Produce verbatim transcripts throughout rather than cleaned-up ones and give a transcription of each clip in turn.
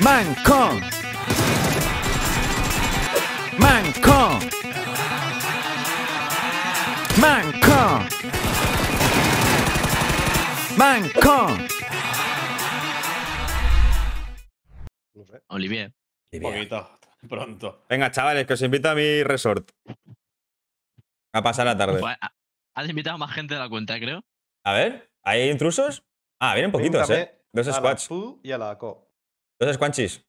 Manco. Manco. Manco. Manco. No sé. Olivier. Un poquito, pronto. Venga, chavales, que os invito a mi resort. A pasar la tarde. Pues, has invitado a más gente de la cuenta, creo. A ver, ¿hay intrusos? Ah, vienen poquitos, Píntame eh. Dos a la squads. Fu y a la Co. Dos squanchis.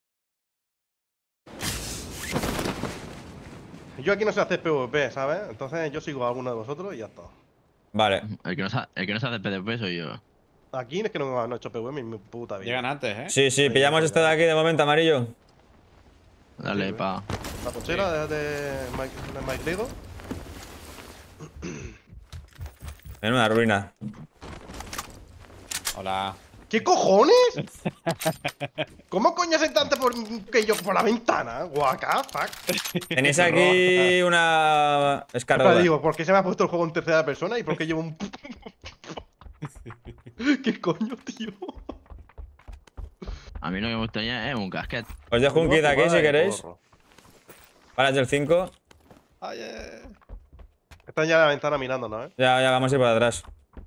Yo aquí no sé hacer PvP, ¿sabes? Entonces yo sigo a alguno de vosotros y ya está. Vale. El que no sabe, el que no sabe PvP soy yo. Aquí es que no me han hecho PvP en mi puta vida. Llegan antes, ¿eh? Sí, sí, Ahí, pillamos ahí, esto de ahí. aquí de momento, amarillo. Dale, Sí, pa. La pochera de, de Mike, de Mike Diego. Menuda ruina. Hola. ¿Qué cojones? ¿Cómo coño se tanta por que yo por la ventana? Guaca, fuck. Tenéis aquí una Ahora escarroda. digo, ¿por qué se me ha puesto el juego en tercera persona y por qué llevo un. ¿Qué coño, tío? A mí lo que me gustaría es un casquete. Os dejo un kit aquí si queréis. Balas del cinco. Ay, eh. Están ya en la ventana mirándonos, ¿eh? Ya, ya vamos a ir por atrás.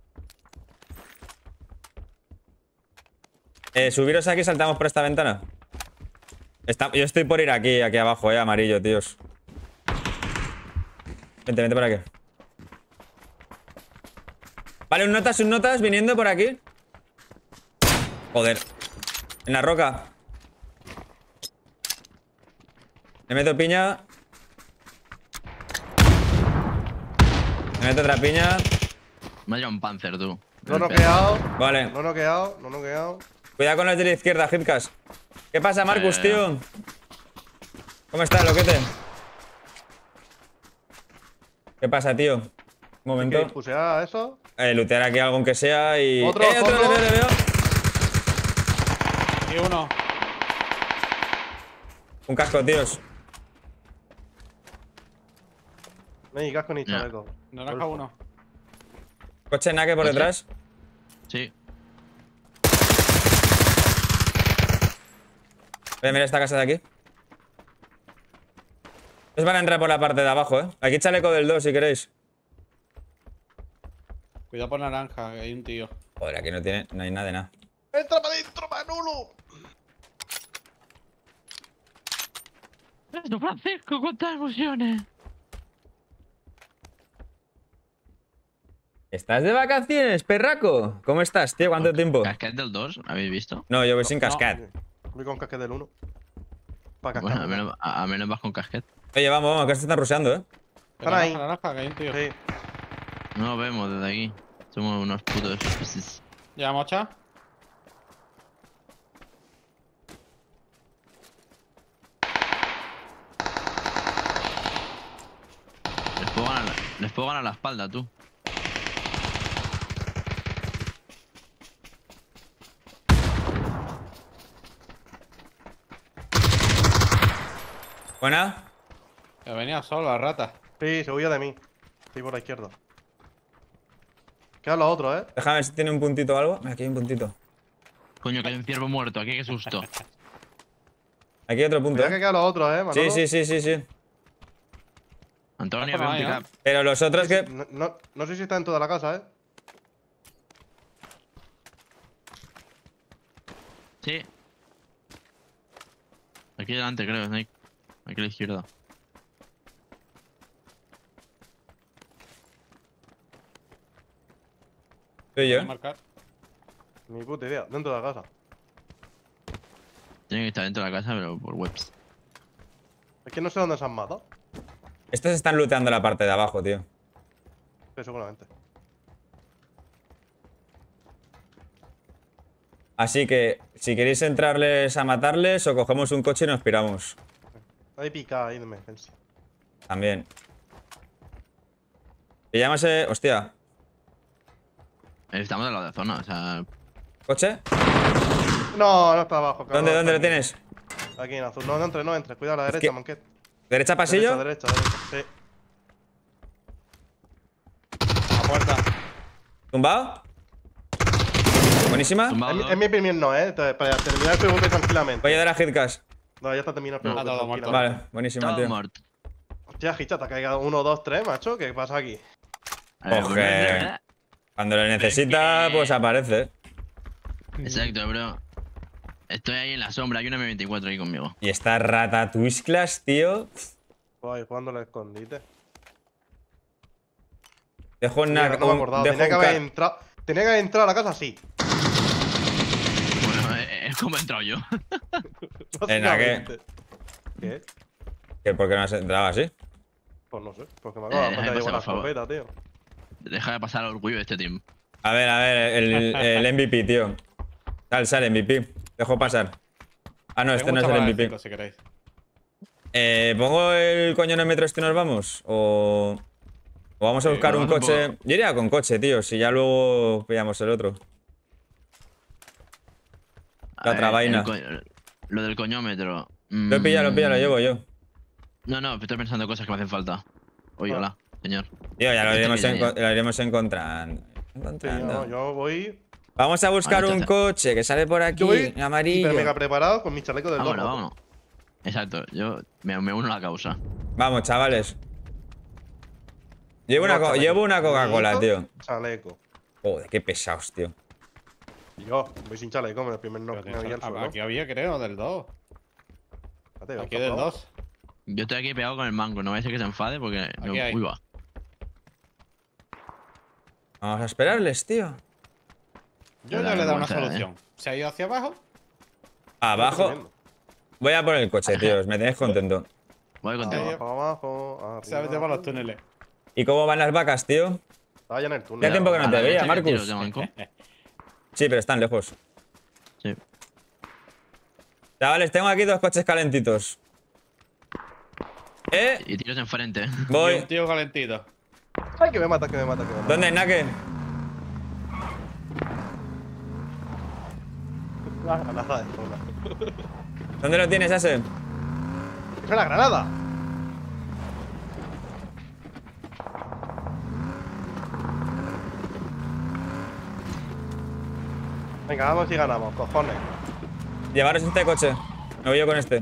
Eh, subiros aquí y saltamos por esta ventana. Está, yo estoy por ir aquí, aquí abajo, eh, amarillo, tíos. Vente, vente por aquí. Vale, un notas, un notas viniendo por aquí. Joder. En la roca. Le meto piña. Le meto otra piña. Me ha llevado un panzer, tú. No he noqueado. Vale. No he noqueado, no he noqueado. Cuidado con los de la izquierda, Hitcast. ¿Qué pasa, Marcus, Eh. tío? ¿Cómo estás, loquete? ¿Qué pasa, tío? Un momento. ¿Qué? ¿Pusear eso? Eh, lootear aquí algo aunque sea y... Otro, ¡Eh, otro! otro. Le veo, le veo. Y uno. Un casco, tíos. No hay casco ni Ya. chaleco. Naranja uno. Coche naque por Coche. detrás. Sí. Voy a mirar esta casa de aquí. Os van a entrar por la parte de abajo, ¿eh? Aquí chaleco del dos, si queréis. Cuidado por naranja, que hay un tío. Joder, aquí no tiene... No hay nada de nada. ¡Entra para adentro, Manolo! ¡Esto, Francisco! ¡Cuántas emociones! ¿Estás de vacaciones, perraco? ¿Cómo estás, tío? ¿Cuánto tiempo? ¿Casquete del dos? ¿Habéis visto? No, yo voy sin No. cascat. Voy con casquete del uno. Para Bueno, cascar. a menos, a, a menos vas con casquete. Oye, vamos, vamos, que se están rusheando, ¿eh? Están ahí. Naranja, naranja, que hay un tío. Sí. No lo vemos desde aquí. Somos unos putos. ¿Ya, mocha? Les puedo ganar, les puedo ganar la espalda, tú. Buena. Que venía solo la rata. Sí, se huía de mí. Estoy por la izquierda. Quedan los otros, ¿eh? Déjame ver si tiene un puntito o algo. Aquí hay un puntito. Coño, que hay un ciervo muerto. Aquí, qué susto. Aquí hay otro punto. Cuidado que ¿eh? quedan los otros, ¿eh, Manolo? Sí, sí, sí, sí, sí. Antonio, Ojo, ve un no hay, pick-up. Pero los otros que... No, no, no sé si está en toda la casa, ¿eh? Sí. Aquí delante, creo, Snake. Aquí a la izquierda. Soy Voy a yo. marcar. Ni puta idea. Dentro de la casa. Tiene que estar dentro de la casa, pero por webs. Es que no sé dónde se han matado. Estos están looteando la parte de abajo, tío. Sí, seguramente. Así que, si queréis entrarles a matarles, o cogemos un coche y nos piramos. Hay pica ahí de emergencia. También. Y llámase... Hostia. Estamos en la zona, o sea. ¿Coche? No, no está abajo, cabrón. ¿Dónde, dónde lo Está tienes? aquí. Aquí en azul. No, no entres, no entres. Cuidado a la Es derecha, que- Monquet. ¿Derecha pasillo? Derecha, derecha, derecha. Sí. A la puerta. ¿Tumbado? Buenísima. Tumbado Es, mi- dos. es mi primer no, eh. Entonces, para terminar el P V P tranquilamente. Voy a dar a Hitcast. No, ya está terminado el P V P. Ah, todo muerto. tranquilamente. Vale, buenísima, Todo tío. muerto. Hostia, Hicha, te ha caído uno, dos, tres, macho. ¿Qué pasa aquí? A ver, Oje. bueno, de verdad. Cuando lo necesita, pues aparece. Exacto, bro. Estoy ahí en la sombra. Hay una M veinticuatro ahí conmigo. Y esta rata Twisclash, tío. Voy jugando al escondite. Dejo Sí, una. ahora no me he un- acordado. dejo Tenía que un haber ca- entrado. Tenía que haber entrado a la casa así. Bueno, es, es como he entrado yo. Venga, ¿qué? Básicamente. ¿Qué? ¿Que ¿Por qué no has entrado así? Pues no sé. Porque me acabo de Eh, meter déjame ahí con la pasar, por favor. escopeta, tío. Deja de pasar el orgullo de este team. A ver, a ver, el, el M V P, tío. Sal, sal, M V P. Dejo pasar. Ah, no, este Tengo no es mucha el bala de M V cinco, P. si queréis. Eh, ¿Pongo el coñonómetro este y nos vamos? ¿O, o vamos a Sí, buscar un vamos un coche? Yo iría con coche, tío, si ya luego pillamos el otro. La A otra ver, vaina. el co- Lo del coñómetro. Lo he pillado, lo he pillado, lo mm, llevo yo. No, no, estoy pensando cosas que me hacen falta. Oye, Ah. hola, señor. Tío, ya lo Este iremos, que ya, enco- ya. lo iremos encontrando. Sí, Encontrando. no, yo voy. Vamos a buscar Vale, un entonces- coche que sale por aquí, Yo voy amarillo. hiper mega preparado con mi chaleco del Vámonos, lobo. vámonos. Exacto, yo me, me uno a la causa. Vamos, chavales. Llevo una, Llevo co- chaleco. llevo una Coca-Cola, tío. Chaleco. Joder, qué pesados, tío. Y yo, voy sin chaleco, en el primer no Pero me tienes- había el ah, suelo. aquí había, creo, del dos. Espérate, Aquí ¿has del probado? dos. Yo estoy aquí pegado con el mango, no vaya a ser que se enfade porque. no- hay. Uy, va. Vamos a esperarles, tío. Yo Hola, ya le he dado una vergüenza, eh. solución. Se ha ido hacia abajo. Abajo. Voy a por el coche, tíos. Me tenéis contento. Voy contigo. Ahí. Abajo, abajo, arriba. Se ha metido por los túneles. ¿Y cómo van las vacas, tío? Estaba ya en el túnel. Ya tiempo que no A te la veía, derecha, que Marcus. tiros de manco. Sí, pero están lejos. Sí. Chavales, tengo aquí dos coches calentitos. ¿Eh? Y tiros enfrente. Y Voy. un tío calentito. Ay, que me mata, que me mata, que me mata. ¿Dónde, Nake? La granada de zona. ¿Dónde lo tienes, ese? ¡Es una granada! Venga, vamos y ganamos, cojones. Llevaros este coche. Me voy yo con este.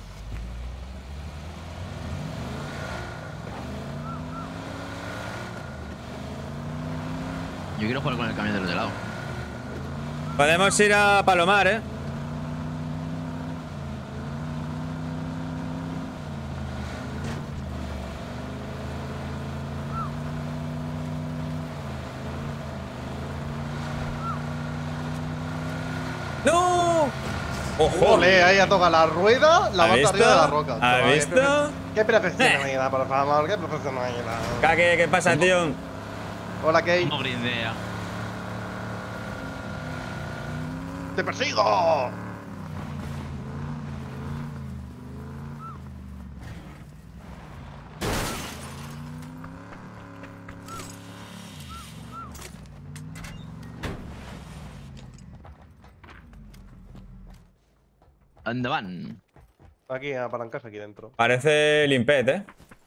Yo quiero jugar con el camión de los de lado. Podemos ir a Palomar, ¿eh? ¡No! ¡Ojo! Ole, ahí a tocar la rueda, la ¿Has bota visto? arriba de la roca. ¿Has Chaval, qué visto? profe- Qué profesionalidad, por favor, qué profesionalidad. Kake, ¿qué pasa, tío? Hola, Kate. No grindea. ¡Te persigo! ¿Dónde van? Aquí, a palancarse aquí dentro. Parece limpet, ¿eh?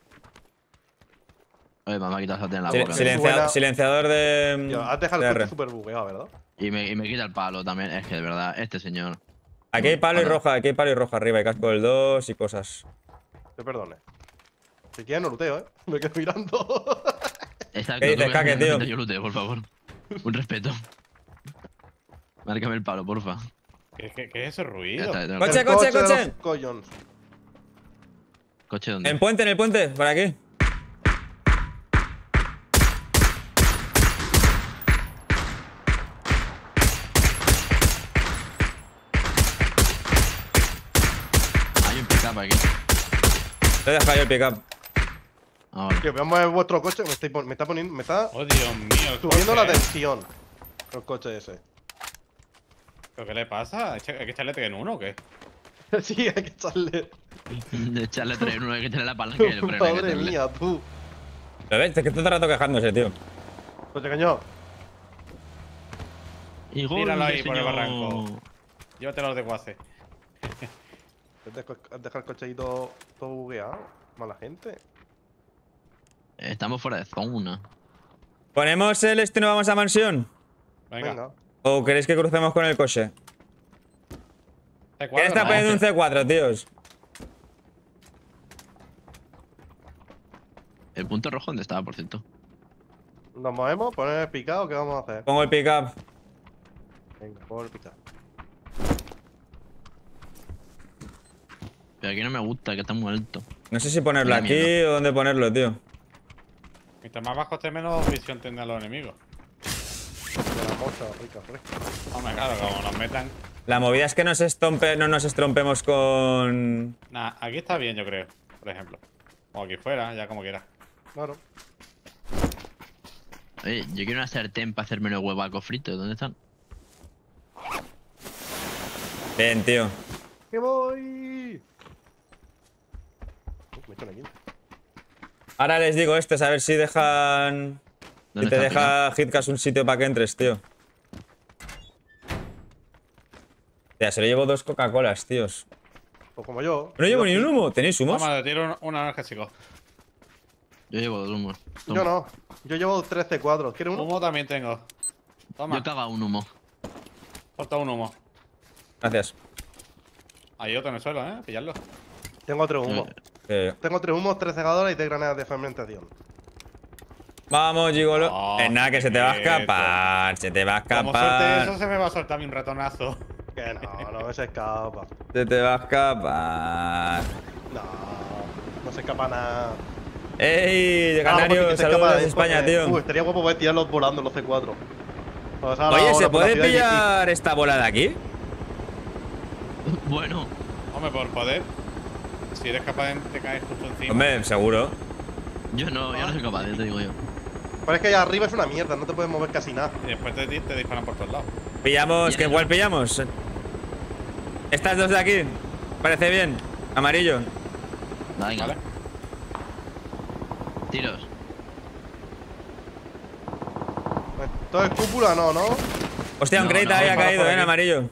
Oye, me va a quitar esa en la Sil- boca. silencia- Suena- silenciador de. Tío, has dejado de el R. coche súper bugueado, ¿verdad? Y me, y me quita el palo también. Es que de verdad, este señor. Aquí hay palo y Vale. roja, aquí hay palo y roja arriba, y casco del dos y cosas. Te perdone. Si quieres no luteo, ¿eh? Me quedo mirando. Exacto. ¿Qué dices, tú que Kake, haces tío? frente, yo luteo, por favor. Un respeto. Márcame el palo, porfa. ¿Qué, qué, qué es ese Ya ruido? está, ya tengo- Coche, El coche, de coche. los collons. ¿Coche dónde? En puente, en el puente, por aquí. Hay un pickup aquí. Te he dejado yo el pickup. Ahora. Tío, veamos el vuestro coche, me, estoy pon- me está poniendo. Me está Oh, Dios mío. el subiendo coche, la ¿eh? tensión. El coche ese. ¿Pero qué le pasa? ¿Hay que echarle T en uno o qué? Sí, hay que echarle. De echarle tres en uno, hay que tener la palanca y el freno. hay que Madre tenerle. mía, tú. ¿Lo ves? Es que todo el rato quejándose, tío. Coche cañón. Y gol, Tíralo ahí por el señor. barranco. Llévatelo de guace. Has dejado- has dejado el coche ahí todo, todo bugueado. Mala gente. Estamos fuera de zona. ¿Ponemos el este y no vamos a mansión? Venga. Venga. ¿O queréis que crucemos con el coche? C cuatro, ¿Quién está ¿no? poniendo un C cuatro, tíos? El punto rojo, ¿dónde estaba, por cierto? Nos movemos, poner el picado, ¿qué vamos a hacer? Pongo el pick-up. Venga, pongo el picado. Pero aquí no me gusta, que está muy alto. No sé si ponerlo Me da aquí miedo. o dónde ponerlo, tío. Mientras más bajo esté, menos visión tendrán los enemigos. De la mocha, rica, fresca. Hombre, claro, como nos metan. La movida es que nos estompe, no nos estrompemos con... Nah, aquí está bien, yo creo. Por ejemplo. O aquí fuera, ya como quiera. Claro. Oye, yo quiero una sartén para hacerme los huevacos fritos. ¿Dónde están? Bien, tío. ¡Que voy! Uh, me he hecho una quinta. Ahora les digo estos, a ver si dejan... Si ¿Dónde te está deja Hitcast un sitio para que entres, tío. Ya, se lo llevo dos Coca-Colas, tíos. Pues como yo. No llevo Yo ni un sí. humo. ¿Tenéis humos? Vamos, le tiro un- una naranja, chicos. Yo llevo dos humos. Yo no. Yo llevo tres C cuatro. ¿Quieres uno? Humo también tengo. Toma, Yo caga un humo. corta un humo. Gracias. Hay otro en el suelo, ¿eh? Pillarlo. Tengo tres humos. Eh, Tengo tres humos, tres cegadores y tres granadas de fermentación. Vamos, Gigolo. Oh, es nada, que se te va a quieto. escapar. Se te va a Como suerte eso, escapar. se me va a soltar a mí un ratonazo. Que no, no se escapa. Se te va a escapar. No, no se escapa nada. ¡Ey! Ah, Canario, porque se saludos escapa desde después, España, eh. tío. Uh, estaría guapo poder tirarlos volando los C cuatro. O sea, la Oye, ola ¿se por la puede ciudad y- pillar esta bola de aquí? Bueno, Hombre, por poder. Si eres capaz de te caer justo encima. Hombre, seguro. yo no, yo no soy capaz, ya te digo yo. Pero es que allá arriba es una mierda, no te puedes mover casi nada. Y después te, te disparan por todos lados. Pillamos, ¿qué Bien. igual pillamos? Estas dos de aquí. Parece bien. Amarillo. Va, venga. ¿Vale? Tiros. Todo es cúpula, no, ¿no? Hostia, un No, crédito no, ahí ha vamos caído, por eh, en aquí. amarillo.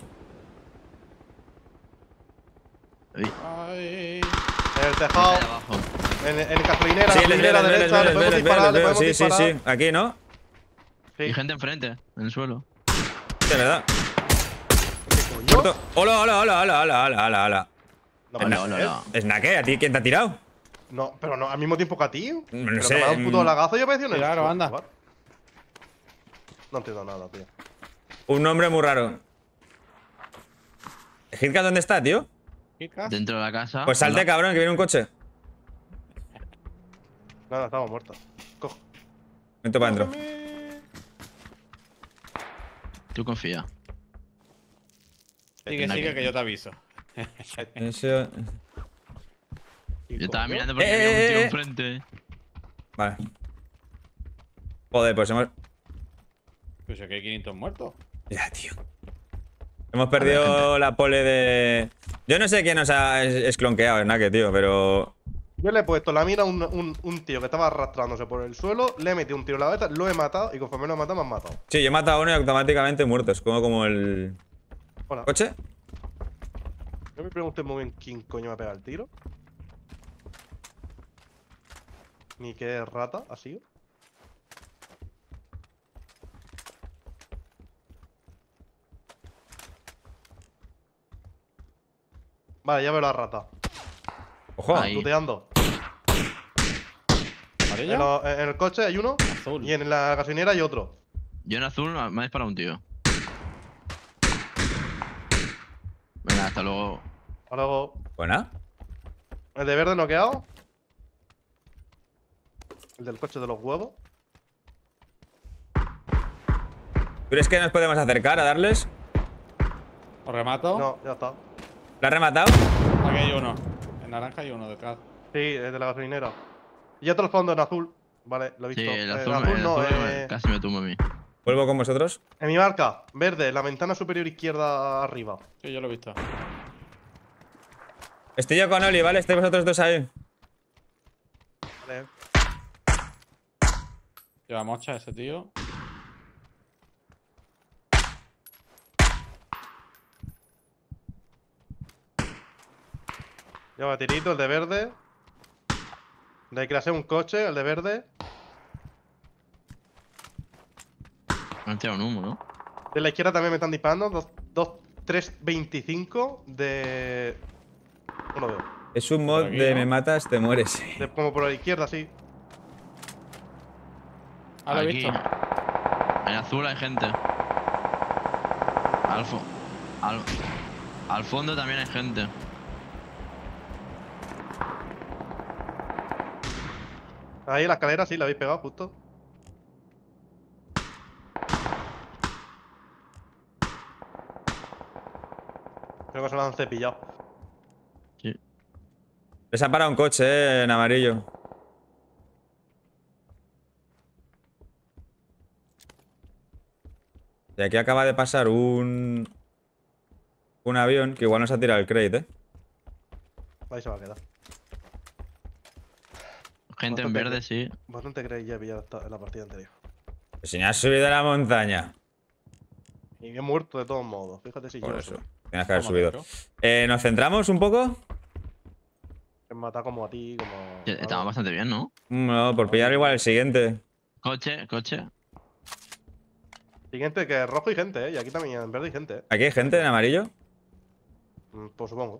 Uy, Ay. En el tejado, de abajo. en, en gasolinera, Sí, les veo, gasolinera les veo, les derecha, veo, le les veo, podemos les veo, disparar, les le veo. podemos Sí, sí, disparar. sí. Aquí, ¿no? Sí. Y gente enfrente, en el suelo. De verdad. ¿Qué coño? Muerto. Hola, hola, hola, hola, hola, hola, hola, hola. No, Hola, pero, hola, ¿eh? hola. Snaque, ¿a ti quién te ha tirado? No, pero no, al mismo tiempo que a ti. No Pero sé, que me ha dado un puto mm. lagazo y apareció en el Claro, suelo, anda. chaval. No entiendo nada, tío. Un nombre muy raro. ¿Hitcast dónde está, tío? Chicas. Dentro de la casa. Pues salte, hola. cabrón, que viene un coche. Nada, estamos muertos. Cojo. Vente para adentro. Tú confía. Sigue, sigue, que yo te aviso. Eso- ¿Y Yo estaba coño? mirando porque Eh, había un eh, tío eh. enfrente. Vale. Joder, pues hemos... Pues aquí hay quinientos muertos. Ya, tío. Hemos perdido la pole de... Yo no sé quién nos ha es- esclonqueado, Snaque, tío, pero... Yo le he puesto la mira a un, un, un tío que estaba arrastrándose por el suelo, le he metido un tiro en la cabeza, lo he matado y conforme lo he matado me han matado. Sí, yo he matado a uno y automáticamente muerto. Es como, como el... Hola. ¿Coche? Yo me pregunté muy bien quién coño me ha pegado el tiro. Ni qué rata ha sido. Vale, ya veo la rata. Ojo. Ahí. Looteando. En, ¿Amarilla? lo- en el coche hay uno Azul. y en la gasolinera hay otro. Yo en azul me ha disparado un tío. Venga, hasta luego. Ahora luego. Buena. El de verde noqueado. El del coche de los huevos. ¿Tú crees que nos podemos acercar a darles? ¿Os remato? No, ya está. ¿La has rematado? Aquí hay uno. En naranja hay uno detrás. Sí, el de la gasolinera. Y otro al fondo en azul. Vale, lo he visto. Sí, el Eh, azul, en azul el no, azul eh, casi me tumba a mí. Vuelvo con vosotros. en mi marca, verde, la ventana superior izquierda arriba. Sí, yo lo he visto. Estoy yo con Oli, ¿vale? Estáis vosotros dos ahí. Vale. Lleva mocha ese tío. Lleva tirito, el de verde. De que un coche, el de verde. Me han tirado un humo, ¿no? De la izquierda también me están disparando. dos, tres, veinticinco de... No lo veo. Es un mod aquí, de ¿no? me matas, te mueres. De- como por la izquierda, sí. Ah, lo he Aquí. visto. En azul hay gente. Al, fo- al, al fondo también hay gente. Ahí la escalera, sí, la habéis pegado justo. Creo que se lo han cepillado. Sí. Les ha parado un coche, eh, en amarillo. Y aquí acaba de pasar un... Un avión que igual nos ha tirado el crate, eh. Ahí se va a quedar. Gente en Bastante verde, bien. sí. Bastante creéis ya he pillado esta- en la partida anterior. Si me has subido a la montaña. Y he muerto de todos modos. Fíjate si Por yo eso. soy. Tienes que haber Vamos, subido. Nacho. Eh, ¿Nos centramos un poco? Me mata como a ti, como. Sí, Estamos bastante bien, ¿no? No, por pillar igual el siguiente. Coche, coche. Siguiente, que es rojo y gente, ¿eh? Y aquí también en verde y gente, ¿eh? ¿Aquí hay gente en amarillo? Mm, Pues supongo.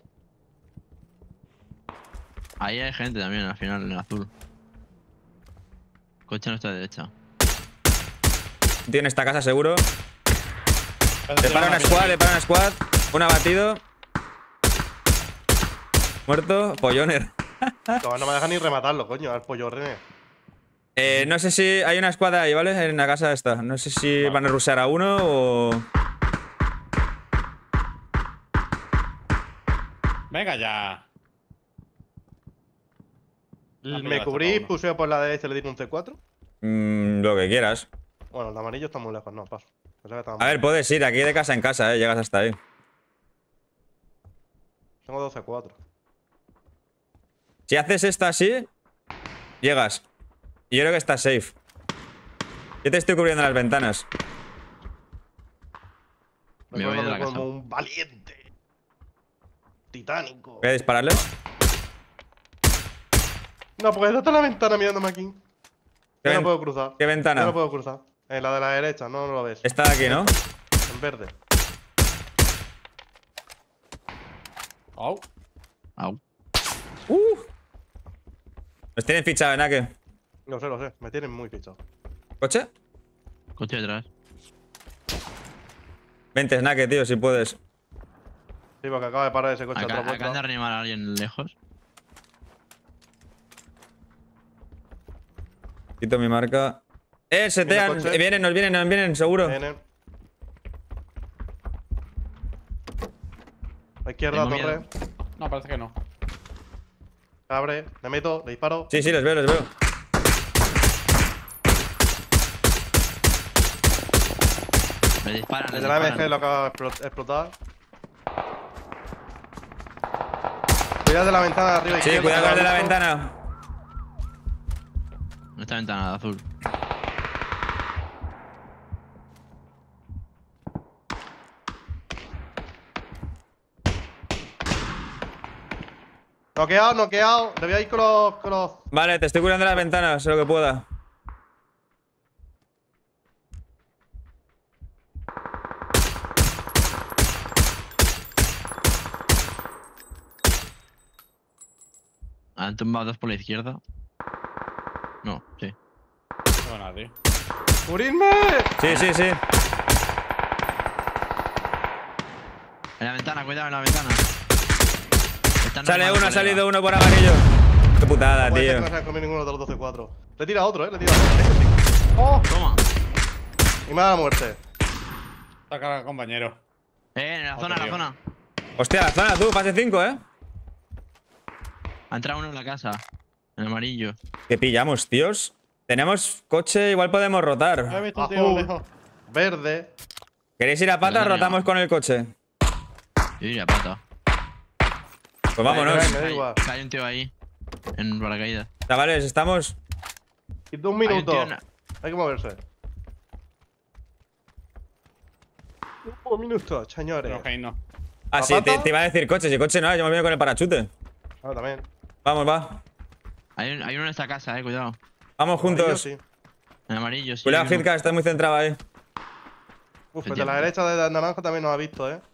Ahí hay gente también, al final, en el azul. Coche a nuestra derecha. Tiene esta casa seguro. Parece Le que para no una me squad, ha le para una squad. Un abatido. Muerto. Polloner. No, no me deja ni rematarlo, coño. Al pollo René. Eh, no sé si hay una escuadra ahí, ¿vale? En la casa esta. No sé si Vale. van a rusear a uno o... Venga ya. Me mira, cubrí, está uno. puseo por la derecha y le di un C cuatro. Mm, lo que quieras. Bueno, el de amarillo está muy lejos, no, paso. Pensaba que estaba A muy ver, lejos. puedes ir aquí de casa en casa, ¿eh? Llegas hasta ahí. Tengo dos C cuatro. Si haces esta así, llegas. Y yo creo que está safe. Yo te estoy cubriendo las ventanas. Me voy de la Recuérdame casa. como un valiente. Titánico. Voy a dispararles. No, porque está en la ventana mirándome aquí. ¿Qué, Yo no ven- puedo cruzar. qué Yo ventana? no puedo cruzar. En la de la derecha, no, no lo ves. Esta de aquí, ¿no? En verde. Au. Au. Uh. Nos tienen fichado, ¿eh? ¿Qué? Lo sé, lo sé. Me tienen muy fichado. ¿Coche? Coche detrás. Vente, Snake, tío, si puedes. Sí, porque acaba de parar ese coche Acá, atrás. acaban de reanimar a alguien lejos. Quito mi marca. ¡Eh, setean! Viene coche. Vienen, nos vienen, nos vienen, seguro. Viene. A izquierda, Tengo torre. miedo. No, parece que no. Abre. Le meto, le disparo. Sí, sí, los veo, los veo. Le disparan, le El de la M G disparan. lo acaba de explo- explotar. Cuidado de la ventana de arriba. Sí, izquierda, cuidado que con el de lo la ha visto. ventana. En esta ventana de azul. Noqueado, noqueado. Le voy a ir con los. Con los... Vale, te estoy curando las ventanas, sé lo que pueda. Han tumbado dos por la izquierda. No, sí. No veo nada, tío. ¡Cubridme! Sí, sí, sí. En la ventana, cuidado en la ventana. Están Sale reanimando uno, ha al salido colega. uno por amarillo. Qué putada, Puede ser tío. que no se haya comido ninguno de los doce cuatro. Le tira otro, eh. Le tira otro. Ese sí. ¡Oh! Toma. Y me da la muerte. Está carga, compañero. Eh, en la Otro zona, en la tío. zona. Hostia, la zona, tú, fase cinco, ¿eh? Ha entrado uno en la casa. En amarillo. ¿Qué pillamos, tíos? Tenemos coche, igual podemos He rotar. visto un tío Azul. lejos. Verde. ¿Queréis ir a pata? Venga, Rotamos ya. con el coche. Yo iría pata. Pues vámonos. Me da Hay, igual. hay un tío ahí. En paracaídas. Chavales, estamos. Quito un Hay un minuto. tío en- Hay que moverse. Un minuto, señores. Eh. Pero Hein no. Ah, sí, te, te iba a decir coche. Si coche no hay, yo me voy con el parachute. Ah, también. Vamos, va. Hay, un- hay uno en esta casa, eh, cuidado. Vamos Amarillo, juntos. sí. En amarillo, sí. Cuidado, hay uno. Hitka, estás muy centrado ahí. Uf, el de la derecha de naranja también nos ha visto, eh.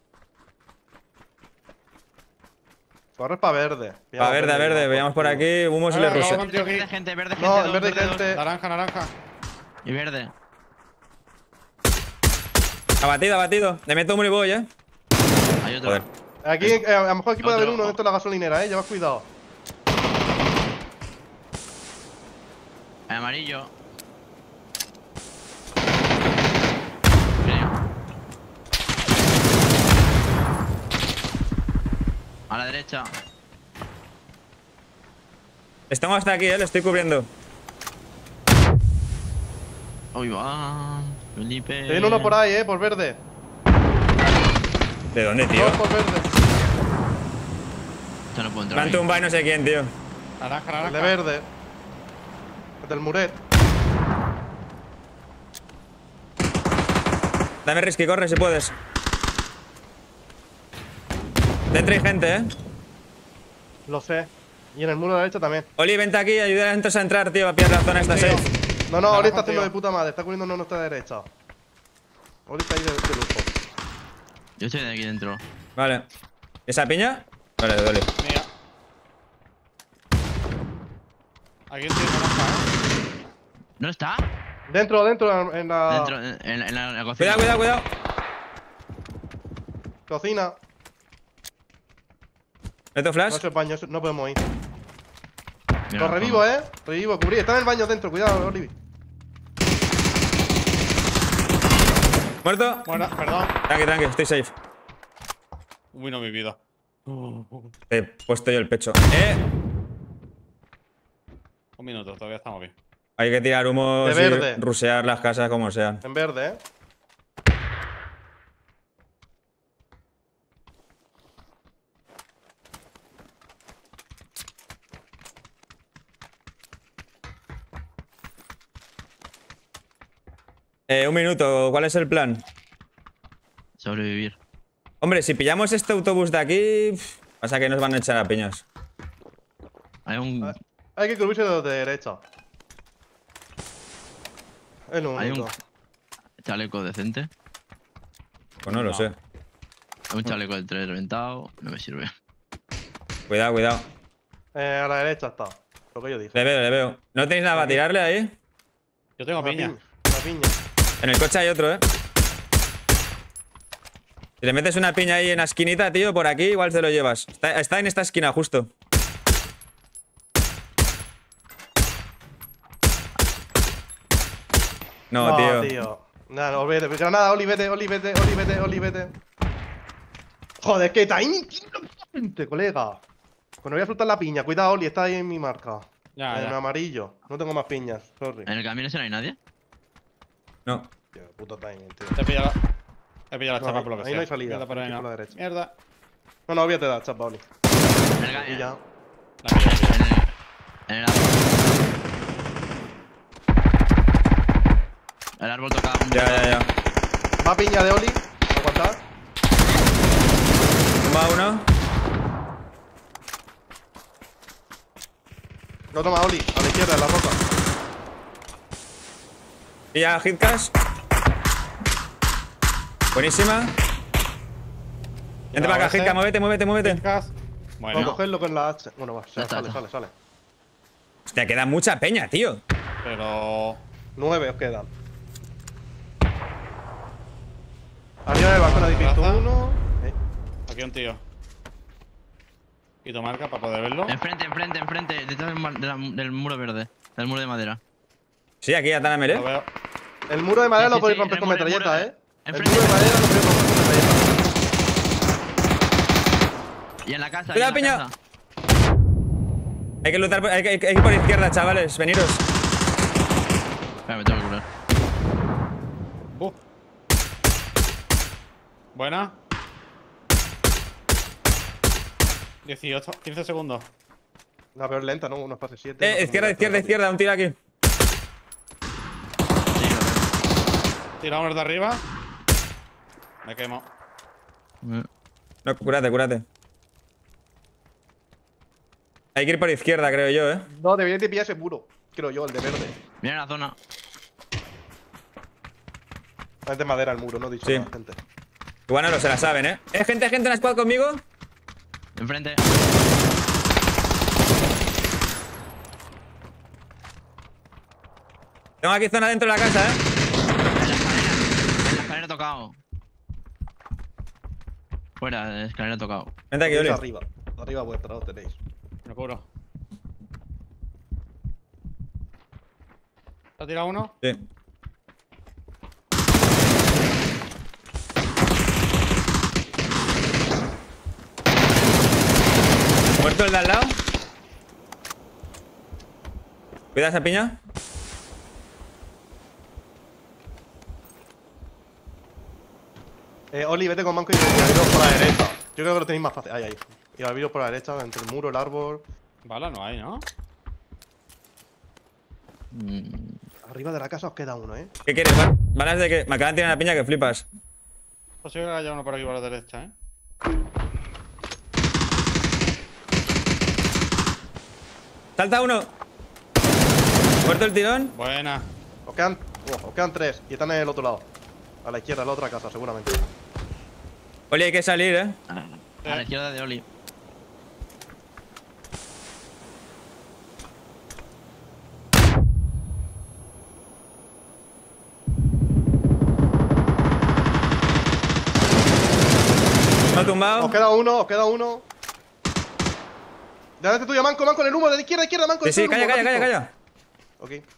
Corres para verde. Va, verde, a verde. Veamos por aquí. Humo y le Vale, rusa. vamos contigo aquí. Verde gente, verde gente. No, dos, en verde hay dos. gente. Naranja, naranja. Y verde. Abatido, abatido. Le meto humo y voy, eh. Hay otro. Joder. Aquí, eh, a lo mejor aquí puede haber Otro. uno dentro de la gasolinera, eh. Lleva cuidado. El amarillo. Creo. A la derecha. Estamos hasta aquí, eh. Le estoy cubriendo. Uy, va. Felipe. Tiene uno por ahí, eh, por verde. ¿De dónde, tío? Dos por verde. Esto no puedo entrar. Me han ahí. tumbado y no sé quién, tío. Naranja, El naranja. de verde. El del muret. Dame risky, corre si puedes. Dentro hay gente, eh. Lo sé. Y en el muro de la derecha también. Oli, vente aquí, ayuda a a entrar, tío. A pillar la zona esta Tío. safe. No, no, Oli está Naranja, haciendo tío. de puta madre. Está cubriendo nuestra derecha. Oli está ahí de, de lujo. Yo estoy de aquí dentro. Vale. ¿Esa piña? Vale, Oli. Mira. Aquí estoy naranja, eh. ¿No está? Dentro, dentro, en la Dentro, en, en- en la, en la cocina. Cuidado, cuidado, cuidado. cocina. ¿Meto No flash? es el baño, no podemos ir. Mira, Lo revivo, eh. Revivo, cubrí. Está en el baño dentro, cuidado, Oli. ¿Muerto? Bueno, perdón. Tranqui, tranqui, estoy safe. Uy, no, mi vida. Te he puesto yo el pecho. Eh. Un minuto, todavía estamos bien. Hay que tirar humo De y verde. rusear las casas como sean. En verde, eh. Eh, un minuto, ¿cuál es el plan? Sobrevivir. Hombre, si pillamos este autobús de aquí, pff, pasa que nos van a echar a piñas. Hay un. Ah, Hay que cubrirse de los de derecha. Es lo Hay único. un chaleco decente. Pues no lo No. sé. Hay un chaleco del tren reventado. No me sirve. Cuidado, cuidado. Eh, a la derecha está. Lo que yo dije. Le veo, le veo. ¿No tenéis nada para tirarle ahí? Yo tengo Una piña. Una piña. En el coche hay otro, ¿eh? Si le metes una piña ahí en la esquinita, tío, por aquí, igual te lo llevas. Está, está en esta esquina, justo. No, tío. Nada, no, vete. Granada, Oli, vete, Oli, vete, Oli, vete, Oli, vete. Joder, que Tiny tiene colega. Pues no voy a soltar la piña. Cuidado, Oli, está ahí en mi marca. Ya, en ya. amarillo. No tengo más piñas, sorry. ¿En el camino ese no hay nadie? No. Tío, puto timing, tío. Te he pillado la, te he pillado la No, chapa ahí- por lo que ahí sea. no hay salida, Mierda, por ahí aquí no. por la derecha. Mierda. No, no, olvídate de la chapa, Oli. En el, Y ya. La pillé, la pillé. En el, en el árbol. El árbol toca un. Ya, ya, ya. Va piña de Oli. Aguantar. Va uno. Lo toma Oli, a la izquierda, en la roca. Y ya, hitcash. Buenísima. Entra para acá, ese. hitcash, muévete, muévete, muévete. Gas. Vamos a Bueno, cogerlo con la H. Bueno, va, Ya sale, está, sale, ya sale, está. sale. Hostia, queda mucha peña, tío. pero. Nueve os quedan. Arriba del balcón habéis visto Raza. uno. Eh, Aquí un tío. Y tu marca para poder verlo. Enfrente, enfrente, enfrente. Detrás del, mar- de la- del muro verde. Del muro de madera. Sí, aquí ya tan a Lo melee. veo. El muro de madera Sí, lo sí, podéis sí, romper el con muro, el metralleta, muro, eh. El enfrente. muro de madera lo podéis romper con metralleta. Y en la casa. Cuidado, y en la piña. casa. Hay que luchar, por- hay que, hay que hay que ir por izquierda, chavales. Veniros. Espera, me tengo que curar. Uh. Buena. dieciocho, quince segundos. La peor lenta, ¿no? Unos pases siete. Eh, izquierda, izquierda, izquierda. Un tiro aquí. Sí, lo Tiramos de arriba. Me quemo. veo. No, cúrate, cúrate. Hay que ir por izquierda, creo yo, eh. No, deberíais de pillar ese muro. Creo yo, el de verde. Mira la zona. Es de madera el muro, no he dicho Sí. nada, gente. Igual no lo se la saben, ¿eh? ¿Eh, gente, gente en la squad conmigo? Enfrente. Tengo aquí zona dentro de la casa, ¿eh? En la escalera. En la escalera tocado. Fuera, de escalera tocado. Vente aquí, Oli. Tenéis arriba. Arriba vuestra, lo tenéis. Me cubro. ¿Te ha tirado uno? Sí. ¿Muerto el de al lado? Cuida esa piña. Eh, Oli, vete con Manco y abriros por la derecha. Yo creo que lo tenéis más fácil. Ahí, ahí. Y abriros por la derecha, entre el muro, el árbol. Bala no hay, ¿no? Mm. Arriba de la casa os queda uno, ¿eh? ¿Qué quieres? Ba- Balas de que me acaban de tirar una piña que flipas. Posible que haya uno por aquí por la derecha, ¿eh? Salta uno. Muerto el tirón. Buena. Os quedan, oh, os quedan tres. Y están en el otro lado. A la izquierda, en la otra casa, seguramente. Oli, hay que salir, ¿eh? A la izquierda de Oli. ¿Me ha tumbado? Os queda uno, os queda uno. Delante tuyo, Manco, Manco en el humo, de la izquierda, izquierda, Manco. Sí, sí, dentro del calla, humo, calla, calla, ratito. calla. Ok.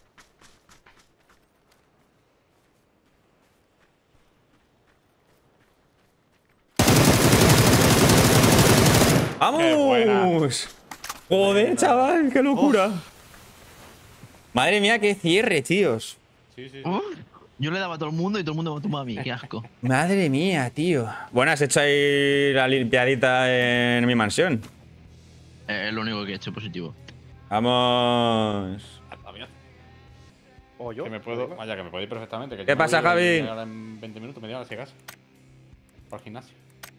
¡Vamos! Joder, chaval, qué locura. Madre mía, qué cierre, tíos. Sí, sí, sí. Uh, yo le daba a todo el mundo y todo el mundo me tumba a mí. Qué asco. Madre mía, tío. Bueno, has hecho ahí la limpiadita en mi mansión. Eh, es lo único que he hecho positivo. Vamos. Está bien. O yo. Que me puedo. Vaya, que me puedo ir perfectamente. Que ¿Qué yo me pasa, voy Javi? Ahora en veinte minutos, media hora, si acaso. Por el gimnasio.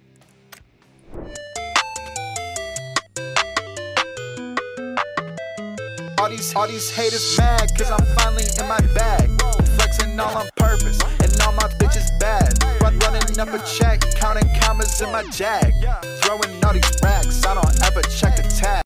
All these, all these haters mad, cause I'm finally in my bag. Flexing all on purpose, and all my bitches bad. Run, running up a check, counting commas in my jag. Throwing all these racks, I don't ever check the tag.